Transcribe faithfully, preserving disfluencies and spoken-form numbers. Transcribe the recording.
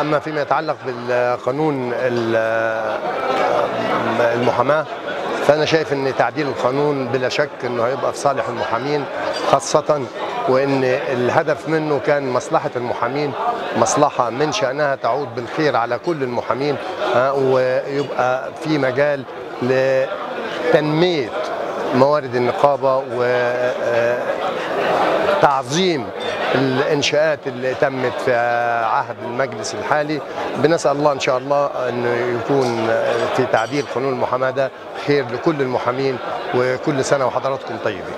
أما فيما يتعلق بالقانون المحاماة، فأنا شايف أن تعديل القانون بلا شك أنه هيبقى في صالح المحامين، خاصة وأن الهدف منه كان مصلحة المحامين، مصلحة من شأنها تعود بالخير على كل المحامين، ويبقى في مجال لتنمية موارد النقابة وتعظيم الإنشاءات اللي تمت في عهد المجلس الحالي. بنسأل الله إن شاء الله أنه يكون في تعديل قانون المحاماة ده خير لكل المحامين، وكل سنة وحضراتكم طيبين.